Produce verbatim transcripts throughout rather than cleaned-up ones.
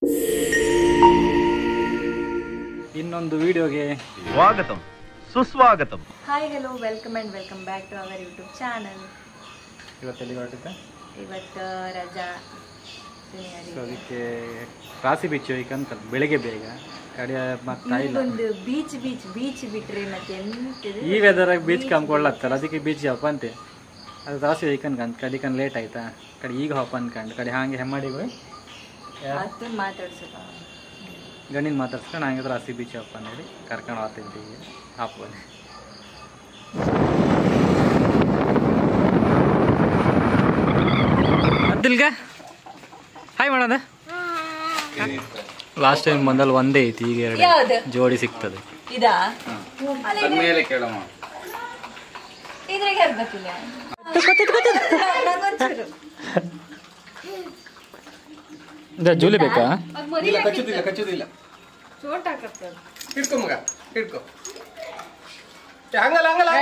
ಇನ್ನೊಂದು ವಿಡಿಯೋಗೆ ಸ್ವಾಗತಂ ಸುಸ್ವಾಗತಂ. Hi hello welcome and welcome back to our YouTube channel. ಇವತ್ತೆಲ್ಲಿ ಹೊರಟಿದ್ದೆ? ಇವತ್ತು ರಜಾ, ಸೊ ಅದಕ್ಕೆ ರಾಸಿ ಬೀಚ್ ಹೋಯ್ಕಂತ ಬೆಳಿಗ್ಗೆ ಬೇಗ ಕಡಿಯ ಮತ್ತೆ ಒಂದು ಬೀಚ್ ಬೀಚ್ ಬೀಚ್ ಬಿಟ್ರೆ ಮತ್ತೆ ಎಂತ ಈ ವೆದರಾಗ ಬೀಚ್ ಕಂಬ್ಕೊಳ್ಳತ್ತಲ್ಲ ಅದಕ್ಕೆ ಬೀಚ್ ಹಪ್ಪ ಅಂತೆ. ಅದು ರಾಸಿ ಹೋಯ್ಕಂತ ಕಡಿಕಂದು ಲೇಟ್ ಆಯ್ತಾ ಕಡೆ ಈಗ ಹಪ್ಪ ಅನ್ಕಂಡು ಕಡೆ ಹಾಗೆ ಹೆಮ್ಮಡಿಗೆ ಹೋಗಿ ಅದು ಮಾತಾಡ್ಸಲ್ಲ ಗಣ್ಣಿನ ಮಾತಾಡ್ಸ್ಕೊಂಡು ಹಂಗೆ ರಾಸಿ ಬೀಚ್ ಹಪ್ಪ ನೋಡಿ ಕರ್ಕೊಂಡು ಹೋಗ್ತಿದ್ದೆ ಈಗ ಹಾಪಲ್ಲಿ. ಅದಿಲ್ಗ ಹಾಯ್ ಮಾಡೋದ ಲಾಸ್ಟ್ ಟೈಮ್ ಬಂದಲ್ಲಿ ಒಂದೇ ಐತಿ ಈಗ ಎರಡು ಜೋಡಿ ಸಿಗ್ತದೆ. ಇದಾ ಮೇಲೆ ಕೇಳಮ್ಮ ಇದ್ರಾಗ ಇರ್ಬೇಕಿಲ್ಲ ಜೂಲಿ ಬೇಕಾ? ಕಚ್ಚುದಿಲ್ಲ ಕಚ್ಚುದಿಲ್ಲ ಚೋಟ್ ಹಾಕತ್ತ ಹಿಡ್ಕೊ ಮಗ ಹಿಡ್ಕೊ ಹಂಗಲ್ಲ ಹಂಗಲ್ಲ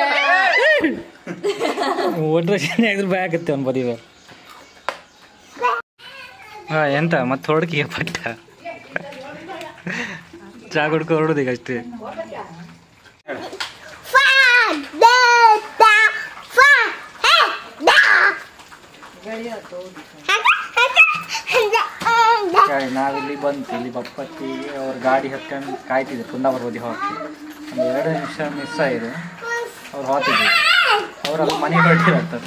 ಒಟ್ರೆ ಐದು ರೂಪಾಯಿ ಆಗುತ್ತೆ ಒಂದು ಬದಿವೆ. ಹಾಂ ಎಂತ ಮತ್ತೆ ಹೊಡ್ಕಿ ಪಟ್ಟ ಚಾ ಕುಡ್ಕೊ ಹೊರಡೋದು ಈಗ ಅಷ್ಟೇ. ನಾವಿಲ್ಲಿ ಬಂತು ಇಲ್ಲಿ ಬಪ್ಪತ್ತಿಗೆ ಅವ್ರ ಗಾಡಿ ಹತ್ಕೊಂಡು ಕಾಯ್ತಿದ್ರು ಕುಂದಾಪುರ ಬದಿ ಹೋಗಿ ಒಂದು ಎರಡು ನಿಮಿಷ ಮಿಸ್ ಆಯಿತು. ಅವ್ರು ಹೋಗ್ತಿದ್ರು ಅವರೆಲ್ಲ ಮನೆ ಹೊರಟಿರತ್ತೆ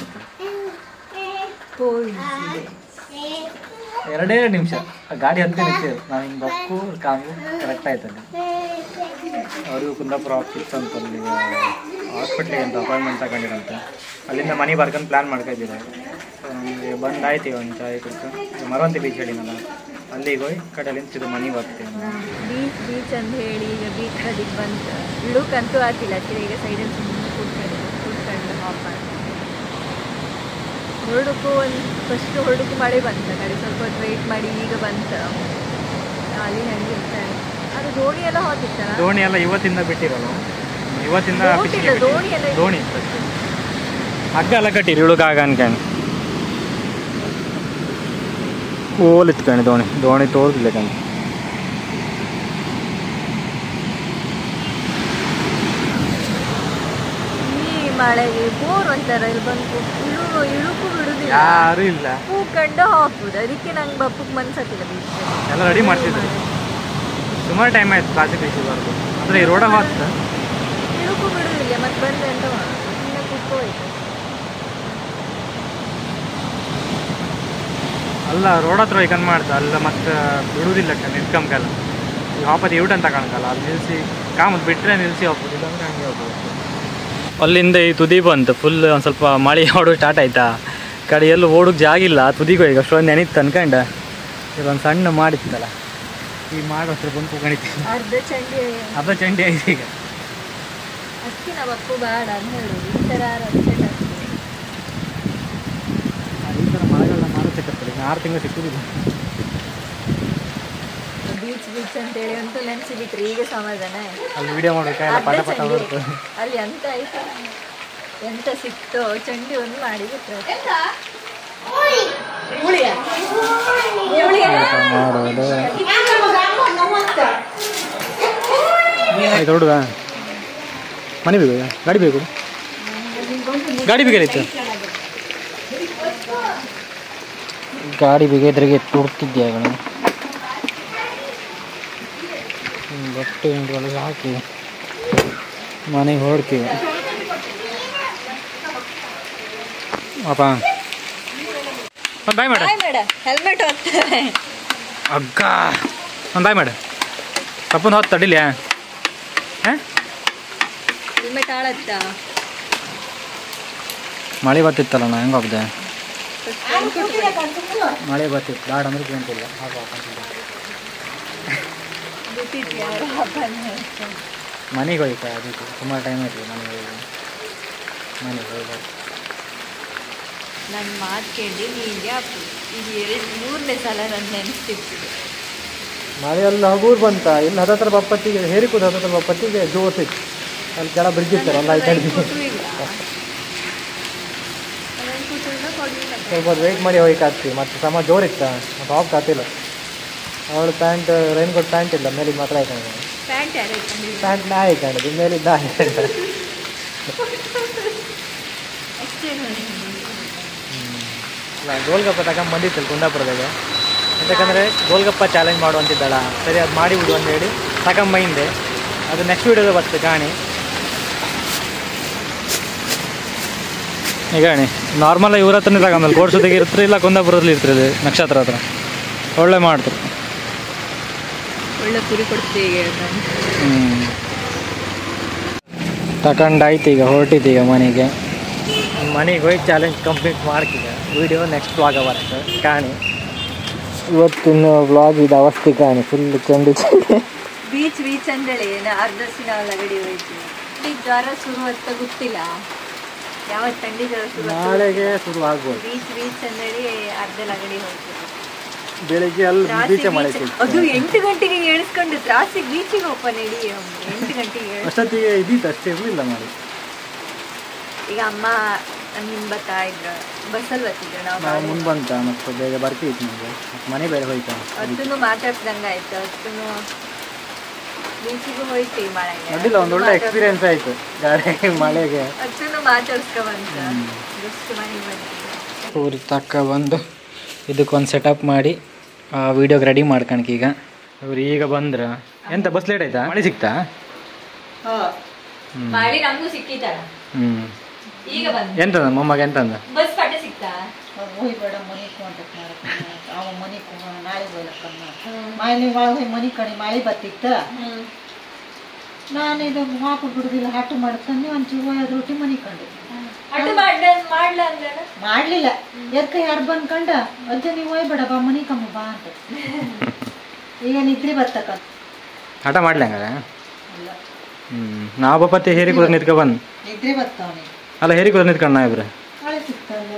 ಎರಡೇ ನಿಮಿಷ ಗಾಡಿ ಹತ್ಕೊಂಡು ನಿಂತಿದ್ರು. ನಾವು ಹಿಂಗೆ ಬಕ್ಕು ಕಾಮು ಕರೆಕ್ಟ್ ಆಯ್ತದೆ. ಅವ್ರಿಗೂ ಕುಂದಾಪುರ ಆಫೀಸ್ ಅಂತ ಅಲ್ಲಿ ಹಾಸ್ಪಿಟ್ಲಿಗೆ ಅಂತ ಅಪಾಯಿಂಟ್ಮೆಂಟ್ ತಗೊಂಡಿರಂತೆ ಅಲ್ಲಿಂದ ಮನೆ ಬರ್ಕೊಂಡು ಪ್ಲ್ಯಾನ್ ಮಾಡ್ಕೊಂಡಿದ್ದಾರೆ. ಸೊ ನಮಗೆ ಬಂದಾಯ್ತು ಒಂದು ಚಾಯ್ ಕುಡ್ಕೊಂಡು ಮರವಂತಿ ಬೀಚ್ ಹೇಳಿನಲ್ಲ ಅಲ್ಲಿಗೆ ಹೋಗಿ ಕಡೆಯಲ್ಲಿ ನಿಂತಿದ್ದು ಮನೆಗೆ ಬರ್ತೀವಿ. ಬೀಚ್ ಬೀಚ್ ಅಂತ ಹೇಳಿ ಈಗ ಬೀಚ್ ಕಡೆಗೆ ಬಂತು ಇಳುಕಂತೂ ಆಗ್ತಿಲ್ಲ ಆಗ್ತಿಲ್ಲ. ಈಗ ಸೈಡಲ್ಲಿ ಸುಮ್ಮನೆ ಕೂತ್ಕೊಂಡು ಕೂತ್ಕೊಂಡು ಹಾಪ್ ಮಾಡಿ ಹೊರಡಕ್ಕೂ ಒಂದು ಫಸ್ಟ್ ಹೊರಡಕ್ಕೂ ಮಳೆ ಬಂತು ಕಡೆ ಸ್ವಲ್ಪ ಹೊತ್ತು ವೆಯ್ಟ್ ಮಾಡಿ ಈಗ ಬಂತು. ಅಲ್ಲಿ ಹೆಂಗೆ ಇರ್ತಾರೆ ಅದು ದೋಣಿ ಎಲ್ಲ ಹೋಗ್ತಿತ್ತಲ್ಲ ದೋಣಿ ಎಲ್ಲ ಇವತ್ತಿಂದ ಬಿಟ್ಟಿರಲ್ಲ ಇವತ್ತಿಂದ ದೋಣಿ ಎಲ್ಲ ದೋಣಿ ಹಗ್ಗ ಎಲ್ಲ ಕಟ್ಟಿರಿ ಇಳುಕಾಗ ಅನ್ಕೊಂಡು ಓಲ್ ಇತ್ಕೊಂಡು ದೋಣಿ ದೋಣಿ ತೋರಿಸ್ಲಿಲ್ಲ ಕಣ್. ಈ ಮಳೆಗೆ ಬೋರ್ ಅಂತಾರ ಇಲ್ಲಿ ಬಂದು ಇಳು ಇಳುಕು ಬಿಡುದಿಲ್ಲ ಯಾರು ಇಲ್ಲ ಹೂ ಕಂಡು ಹಾಕುದು. ಅದಕ್ಕೆ ನಂಗೆ ಬಪ್ಪಕ್ಕೆ ಮನ್ಸತ್ತಿಲ್ಲ ಬೀಚ್ ಎಲ್ಲ ರೆಡಿ ಮಾಡ್ತಿದ್ರು. ಸುಮಾರು ಟೈಮ್ ಆಯ್ತು ಕ್ಲಾಸಿಗೆ ಬೀಚಿವರೆಗೂ ಅಂದರೆ ಈ ರೋಡಾಗ ಹೋಗ್ತ ಇಳುಕು ಬಿಡುದಿಲ್ಲ ಮತ್ತೆ ಬಂದೆ ಅಂತ ಮಾಡೋದು ಇನ್ನು ಕುತ್ಕೋಯ್ತು. ಅಲ್ಲ ರೋಡ್ ಹತ್ರ ಹೋಗಿ ಕನ್ ಮಾಡ್ತಾ ಅಲ್ಲ ಮತ್ತೆ ಬಿಡುವುದಿಲ್ಲ ನಿಂತ್ಕೊಂಬಲ್ಲ ಈಗ ಹಾಪತಿ ಯೂಟ್ ಅಂತ ಕಾಣಕಲ್ಲ ಅಲ್ಲಿ ನಿಲ್ಲಿಸಿ ಕಾಮತ್ ಬಿಟ್ಟರೆ ನಿಲ್ಲಿಸಿ ಹೋಗ್ಬೋದು ಇಲ್ಲಾಂದ್ರೆ ಹಂಗೆ ಹೋಗ್ಬೋದು. ಅಲ್ಲಿಂದ ಈ ತುದಿ ಬಂತು ಫುಲ್ ಒಂದು ಸ್ವಲ್ಪ ಮಳೆ ಓಡೋದು ಸ್ಟಾರ್ಟ್ ಆಯ್ತಾ ಕಡೆ ಎಲ್ಲೂ ಓಡೋಕೆ ಜಾಗಿಲ್ಲ ತುದಿಗೂ ಈಗ ಅಷ್ಟೊಂದು ನೆನಿತ್ತು ಅನ್ಕಂಡು ಇದೊಂದು ಸಣ್ಣ ಮಾಡಿತ್ತಲ್ಲ ಈಗ ಮಾಡೋಷ್ಟು ಬಂದು ಕಣಿತೀವಿ ಅರ್ಧ ಚಂಡಿ ಅರ್ಧ ಚಂಡಿ ಆಯ್ತು ಈಗ. ಅದಕ್ಕೆ ನಾವು ಅಪ್ಪು ಬೇಡ ಅಂತ ಹೇಳೋದು ಈ ಥರ ಅಪ್ಸೆಟ್ ಆಗ್ತದೆ. ಈ ಥರ ಮಳೆಗಳನ್ನ ಮಾಡೋ ಸಿಕ್ಕತ್ತಲ್ಲ ಈಗ ಆರು ತಿಂಗಳು ಸಿಕ್ಕುದಿಲ್ಲ. ಬೀಚ್ ಬೀಚ್ ಅಂತೇಳಿ ಅಂತೂ ನೆನೆಸಿಬಿಟ್ರಿ ಈಗ ಸಮಾಧಾನ. ಅಲ್ಲಿ ವಿಡಿಯೋ ಮಾಡೋಕ್ಕಾಗಲ್ಲ ಪಟ ಪಟ ಬರುತ್ತೆ. ಅಲ್ಲಿ ಎಂತ ಆಯ್ತು ಎಂತ ಸಿಕ್ತೋ ಚಂಡಿ ಒಂದು ಮಾಡಿಬಿಟ್ರೆ ಮಾಡೋದು ಆಯ್ತು ಹುಡುಗ ಮನೆ ಬೇಕು ಗಾಡಿ ಬೇಕು ಗಾಡಿ ಬೇಕಾಗಿತ್ತು ಗಾಡಿ ಬೇಕಾದ್ರಿಗೆ ತುಡ್ತಿದ್ದೆ ಆಗ ಬಟ್ಟೆ ಒಳಗೆ ಹಾಕಿ ಮನೆಗೆ ಹೊರಡ್ತೀವಿ ಅಪ್ಪ ಒಂದು ಬಾಯ್ ಮಾಡ ಹೆಲ್ಮೆಟ್ ಹೋಗ್ತಾರೆ ಅಗ್ಗ ಒಂದು ಬಾಯ್ ಮಾಡ ತಪ್ಪಂದು ಹೊತ್ತು ತಡಿಲಿ ಹಾಂ ಹೆಲ್ಮೆಟ್ ಆಳತ್ತ ಮಳೆ ಬರ್ತಿತ್ತಲ್ಲ ನಾ ಹೆಂಗೆ ಹೋಗ್ದೆ ಮಳೆ ಬರ್ತಿತ್ತು ಗಾಡ್ ಅಂದ್ರೆ ಕೇಳ್ತಿಲ್ಲ ಮನೆಗೆ ಹೋಯ್ತಾ ಅದಕ್ಕೆ ಸುಮಾರು ಟೈಮ್ ಆಯ್ತು ಮನೆಗೆ ಹೋಗಿ ಮನೆಗೆ ಹೋಗಿ ನನ್ನ ಮಾತು ಕೇಳಿ ನೀರಿಗೆ ಇದು ಎರಡು ಮೂರನೇ ಸಲ ನನ್ನ ನೆನೆಸ್ತಿರ್ತಿದೆ. ಮಳೆ ಅಲ್ಲಿ ಹಗೂರು ಬಂತ ಇಲ್ಲಿ ಹತ್ತತ್ರ ಬಪ್ಪತ್ತಿಗೆ ಹೇರಿಕೂದ ಹತ್ತತ್ರ ಬಪ್ಪತ್ತಿಗೆ ಜೋರ್ತಿತ್ತು ಅಲ್ಲಿ ಕೆಳ ಬ್ರಿಡ್ಜ್ ಇರ್ತಾರೆ ಅಲ್ಲ ಐದು ಸ್ವಲ್ಪ ವೆಯ್ಟ್ ಮಾಡಿ ಹೋಗಿ ಆಗ್ತೀವಿ ಮತ್ತೆ ಸಮ ಜೋರಿತ್ತ ಮತ್ತೆ ಹೋಗ್ತಾ ಆಗ್ತಿಲ್ಲ ಅವಳು ಪ್ಯಾಂಟ್ ರೈನ್ ಕೋಟ್ ಪ್ಯಾಂಟ್ ಇಲ್ಲ ಮೇಲಿದ್ದು ಮಾತ್ರ ಹಾಕೊಂಡಿದ್ದಾನೆ. ಪ್ಯಾಂಟ್ ಯಾರು ಇಟ್ಕೊಂಡಿದ್ರು ಪ್ಯಾಂಟ್ ನಾ ಹಾಕೊಂಡಿದ್ದು ಮೇಲಿದ್ದ ಹಾಕೊಂಡ. ಅಷ್ಟೇ ನೋಡಿ. ಇಲ್ಲ ಗೋಲ್ಗಪ್ಪ ತಗೊಂಡು ಬಂದಿತ್ತು ಕುಂದಾಪುರದಾಗ. ಯಾಕಂದರೆ ಗೋಲ್ಗಪ್ಪ ಚಾಲೆಂಜ್ ಮಾಡುವಂತಿದ್ದಳ, ಸರಿ ಅದು ಮಾಡಿಬಿಡು ಅಂತೇಳಿ ತಗೊಂಬೈಂದೆ. ಅದು ನೆಕ್ಸ್ಟ್ ವೀಡಿಯೋದ ಬರ್ತದೆ ಗಾಣಿ. ಈಗ ಗಾಣಿ ನಾರ್ಮಲ್ ಇವ್ರ ಹತ್ರನೇ ತಗೊಂಬಲ್ಲ, ಕೋಡ್ಸೋದಿಗೆ ಇರ್ತಾರೆ ಇಲ್ಲ ಕುಂದಾಪುರದಲ್ಲಿ ಇರ್ತಿರದು ನಕ್ಷತ್ರ ಹತ್ರ ಒಳ್ಳೆ ಮಾಡ್ತಾರೆ. ಒಳ್ಳೆ ಪುರಿ ಕೊಡ್ತೀವಿ ಈಗ ಹ್ಞೂ ತಗೊಂಡಾಯ್ತು. ಈಗ ಹೊರಟಿತ್ತು ಈಗ ಮನೆಗೆ. ಮನೆಗೆ ಹೋಗಿ ಚಾಲೆಂಜ್ ಕಂಪ್ಲೀಟ್ ಮಾಡ್ತೀಗ. ವೀಡಿಯೋ ನೆಕ್ಸ್ಟ್ ವ್ಲಾಗ ಬರುತ್ತೆ ಕಾಣಿ. ಇವತ್ತಿನ ವ್ಲಾಗ್ ಇದು ಅವಸ್ಥೆ ಕಾಣಿ ಫುಲ್ ಚೆಂಡು ಚೆಂಡು. ಬೀಚ್ ಬೀಚ್ ಅಂದೇಳಿ ಅರ್ಧ ದಿನ ಲಗಡಿ ಹೋಯ್ತು. ಈ ಜ್ವರ ಶುರು ಅಂತ ಗೊತ್ತಿಲ್ಲ, ಯಾವತ್ತು ಥಂಡಿ ಜ್ವರ ಶುರು ನಾಳೆಗೆ ಶುರು ಆಗ್ಬೋದು. ಬೀಚ್ ಬೀಚ್ ಅಂದೇಳಿ ಅರ್ಧ ಲಗಡಿ ಹೋಯ್ತು. ಬೆಳಿಗ್ಗೆ ಅಲ್ಲಿ ಬೀಚೆ ಮಳೆ ಅದು ಎಂಟು ಗಂಟೆಗೆ ಎಣಿಸ್ಕೊಂಡು ತ್ರಾಸಿಗೆ ಬೀಚಿಗೆ ಓಪನ್ ಇಡಿ ಎಂಟು ಗಂಟೆಗೆ ಅಷ್ಟೊತ್ತಿಗೆ ಇದ್ದಿತ್ತು, ಅಷ್ಟೇ ಇರಲಿಲ್ಲ ಮಾಡಿ. ಈಗ ಅಮ್ಮ ನಿಮ್ಮ ಬರ್ತಾ ಇದ್ರು, ಬಸ್ಸಲ್ಲಿ ಬರ್ತಿದ್ರು ನಾವು. ನಾವು ಮುಂದೆ ಬಂತ ಮತ್ತು ಬೇಗ ಬರ್ತಿತ್ತು ನಮಗೆ, ಮತ್ತು ಮನೆ ಬೇರೆ ಹೋಯ್ತಾ. ಅದನ್ನು ಮಾತಾಡ್ಸ್ದಂಗೆ ಆಯ್ತು. ಅದನ್ನು ಬೀಚಿಗೂ ಹೋಯ್ತು ಈ ಮಳೆಗೆ. ಅಡ್ಡಿಲ್ಲ, ಒಂದು ಒಳ್ಳೆ ಎಕ್ಸ್ಪೀರಿಯನ್ಸ್ ಆಯಿತು ಗಾಡಿ ಮಳೆಗೆ. ಅದನ್ನು ಮಾತಾಡ್ಸ್ಕೊಂಬಂತ ಜಸ್ಟ್ ಮನೆಗೆ ಬಂದಿದ್ದೆ. ಊರಿಗೆ ತಕ್ಕ ಬಂದು ಇದಕ್ಕೊಂದು ಸೆಟಪ್ ಮಾಡಿ ವೀಡಿಯೋಗೆ ರೆಡಿ ಮಾಡ್ಕಣಕ್ಕೆ. ಈಗ ಇವ್ರು ಈಗ ಬಂದ್ರ ಎಂತ ಬಸ್ ಲೇಟ್ ಆಯ್ತಾ? ಮಳೆ ಸಿಕ್ತಾ? ಮಾಡಿ ನಮಗೂ ಸಿಕ್ಕಿತ. ಹ್ಞೂ ಈಗ ಬಂದ ಎಂತಂದ ಮೊಮ್ಮಗೆ ಎಂತಂದ? ಬಸ್ ಪಾಠ ಸಿಕ್ತಾ? ಹೋಗ್ಬೇಡ ಮನೆ ಕಾಂಟ್ಯಾಕ್ಟ್ ಮಾಡಕ್ಕೆ ಅವ ಮನೆ ನಾಳೆ ಹೋಗ್ಲಕ್ಕಮ್ಮ ಮಾಯಲಿ ಒಳಗೆ ಹೋಗಿ ಮನೆ ಕಡೆ ಮಳೆ ಬತ್ತಿತ್ತು. ನಾನು ಇದು ಹಾಕು ಬಿಡುದಿಲ್ಲ, ಹಟ್ಟು ಮಾಡ್ಕೊಂಡು ಒಂಚೂರು ಹೋಯೋದು ರೊಟ್ಟಿ ಮನೆ ಕಂಡು ಮಾಡ್ಲಿಲ್ಲ. ಎದ್ಕ ಯಾರು ಬಂದ್ಕಂಡ ಅಜ್ಜ ನೀವು ಹೋಯ್ಬೇಡ ಬಾ ಮನೆ ಕಮ್ಮ ಬಾ ಅಂತ. ಈಗ ನಿದ್ರಿ ಬರ್ತಕ್ಕ ಹಠ ಮಾಡ್ಲಿ ಹಂಗಾರೆ. ಹ್ಞೂ ನಾವು ಬಪ್ಪತ್ತೆ ಹೇರಿ ಕೂದ ನಿಂತ್ಕೊ ಬಂದು ನಿದ್ರಿ ಬರ್ತಾವನಿ ಅಲ್ಲ ಹೇರಿ ಕೂದ ನಿಂತ್ಕೊಂಡು ನಾ ಇಬ್ರೆ ಮಳೆ ಸಿಗ್ತಲ್ಲ.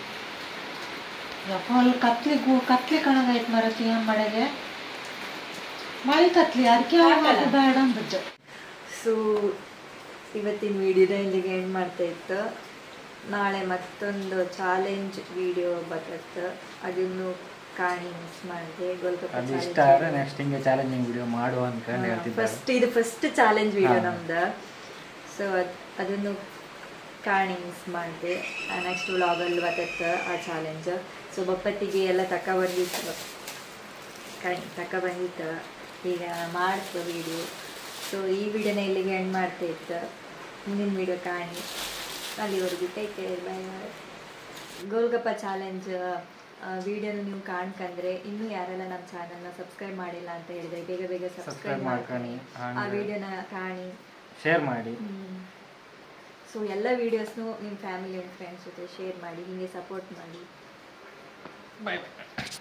ಯಪ್ಪ ಅಲ್ಲಿ ಕತ್ಲಿ ಗೋ ಕತ್ಲಿ ಕಣಗಾಯ್ತು ಮರತಿ ಮಳೆಗೆ ಮಳೆ ಕತ್ಲಿ ಅದಕ್ಕೆ ಬೇಡ ಅಂದ್ಬಿಟ್ಟು. ಸೊ ಇವತ್ತಿನ ವಿಡಿಯೋನ ಇಲ್ಲಿಗೆ ಎಂಡ್ ಮಾಡ್ತಾ ಇತ್ತು. ನಾಳೆ ಮತ್ತೊಂದು ಚಾಲೆಂಜ್ ವಿಡಿಯೋ ಬರುತ್ತೆ, ಅದನ್ನು ಕಾಣಿ ಮಿಸ್ ಮಾಡಿದೆ. ಗೋಲ್ಗಪ್ಪ ನೆಕ್ಸ್ಟ್ ಹಿಂಗೆ ಚಾಲೆಂಜಿಂಗ್ ವಿಡಿಯೋ ಮಾಡುವ ಅನ್ಕೊಂಡು ಹೇಳ್ತಿದ್ದೆ. ಫಸ್ಟ್ ಇದು ಫಸ್ಟ್ ಚಾಲೆಂಜ್ ವಿಡಿಯೋ ನಮ್ದು. ಸೊ ಅದು ಅದನ್ನು ಕಾಣಿ ಮಿಸ್ ಮಾಡಿದೆ. ನೆಕ್ಸ್ಟ್ ವ್ಲಾಗಲ್ಲಿ ಬರುತ್ತೆ ಆ ಚಾಲೆಂಜ್. ಸೊ ಬಪ್ಪತ್ತಿಗೆ ಎಲ್ಲ ತಕ ಬಂದಿತ್ತು, ಕಾಣಿ ತಕ ಬಂದಿತ್ತು. ಈಗ ಮಾಡ್ತು ವಿಡಿಯೋ. ಸೊ ಈ ವಿಡಿಯೋನ ಇಲ್ಲಿಗೆ ಎಂಡ್ ಮಾಡ್ತಾ ಇತ್ತು. ಮುಂದಿನ ವಿಡಿಯೋ ಕಾಣಿ. ಅಲ್ಲಿವರೆಗೂ take care, bye bye. Golgappa challenge ವಿಡಿಯೋನ ನೀವು ಕಾಣ್ಕಂದ್ರೆ ಇನ್ನೂ ಯಾರೆಲ್ಲ ನಮ್ಮ ಚಾನಲ್ನ ಸಬ್ಸ್ಕ್ರೈಬ್ ಮಾಡಿಲ್ಲ ಅಂತ ಹೇಳಿದ್ರೆ ಬೇಗ ಬೇಗ ಸಬ್ಸ್ಕ್ರೈಬ್ ಮಾಡ್ಕೊಂಡು ಆ ವಿಡಿಯೋನ ಕಾಣಿ, ಶೇರ್ ಮಾಡಿ. ಸೊ ಎಲ್ಲ ವೀಡಿಯೋಸ್ನು ನಿಮ್ಮ ಫ್ಯಾಮಿಲಿ ಆ್ಯಂಡ್ ಫ್ರೆಂಡ್ಸ್ ಜೊತೆ ಶೇರ್ ಮಾಡಿ, ಹೀಗೆ ಸಪೋರ್ಟ್ ಮಾಡಿ. ಬಾಯ್.